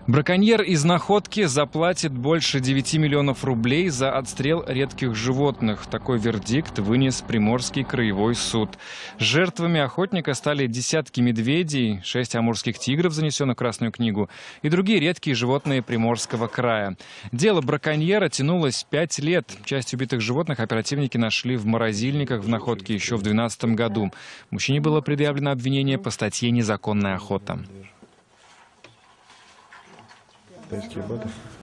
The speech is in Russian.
Браконьер из Находки заплатит больше 9 миллионов рублей за отстрел редких животных. Такой вердикт вынес Приморский краевой суд. Жертвами охотника стали десятки медведей, 6 амурских тигров, занесенных в Красную книгу, и другие редкие животные Приморского края. Дело браконьера тянулось 5 лет. Часть убитых животных оперативники нашли в морозильниках в Находке еще в 2012 году. Мужчине было предъявлено обвинение по статье «Незаконная охота».